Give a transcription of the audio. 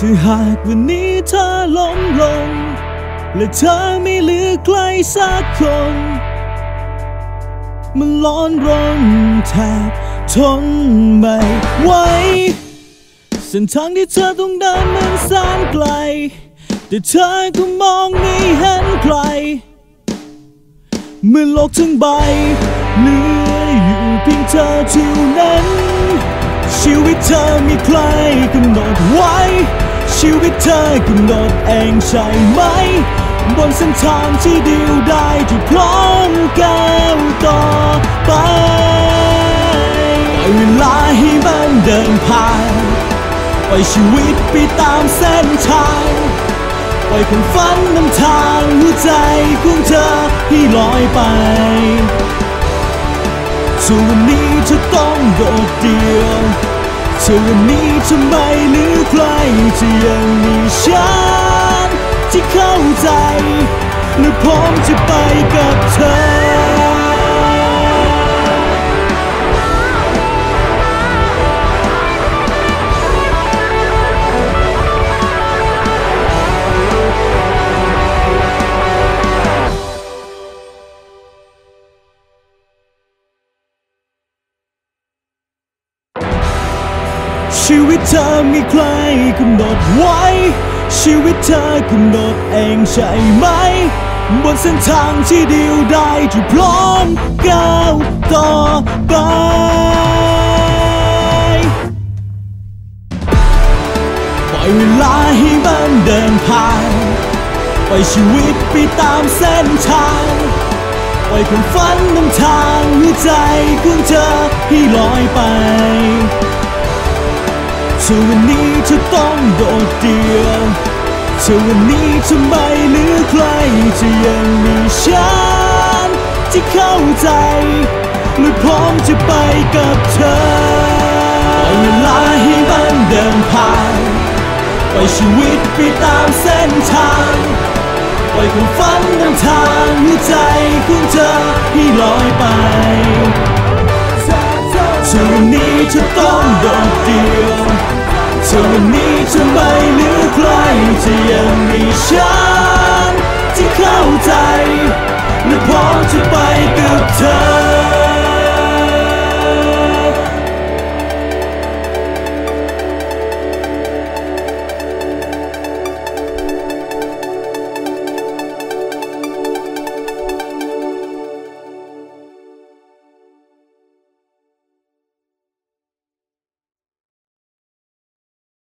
ถ้าหากวันนี้เธอล้มลงและเธอไม่เหลือใครสักคนมันร้อนรนแทบทนไม่ไหวเส้นทางที่เธอต้องเดินมันแสนไกลแต่เธอก็มองไม่เห็นใครเมื่อโลกทั้งใบเหลืออยู่เพียงเธอเท่านั้นชีวิตเธอมีใครกำหนดไว้ชีวิตเธอกำหนดเองใช่ไหมบนเส้นทางที่เดียวได้ที่พร้อมก้าวต่อไปปล่อยเวลาให้มันเดินผ่านปล่อยชีวิตไปตามเส้นทางปล่อยความฝันนำทางหัวใจของเธอให้ลอยไปส่วนวันนี้เธอต้องโดดเดี่ยวส่วนวันนี้เธอไม่เหลือใครจะยังมีฉันที่เข้าใจและพร้อมจะไปกับเธอชีวิตเธอมีใครกำหนดไว้ชีวิตเธอกำหนดเองใช่ไหมบนเส้นทางที่เดียวได้ที่พร้อมก้าวต่อไปปล่อยเวลาให้มันเดินผ่านปล่อยชีวิตไปตามเส้นทางปล่อยความฝันนำทางหัวใจของเธอให้ลอยไปถ้าวันนี้เธอต้องโดดเดี่ยวถ้าวันนี้เธอไม่เหลือใครจะยังมีฉันที่เข้าใจและพร้อมจะไปกับเธอปล่อยเวลาให้มันเดินผ่านปล่อยชีวิตไปตามเส้นทางปล่อยความฝันนำทางหัวใจของเธอให้ลอยไปถ้าวันนี้เธอต้องโดดเดี่ยวถ้าวันนี้เธอไม่เหลือใครจะยังมีฉั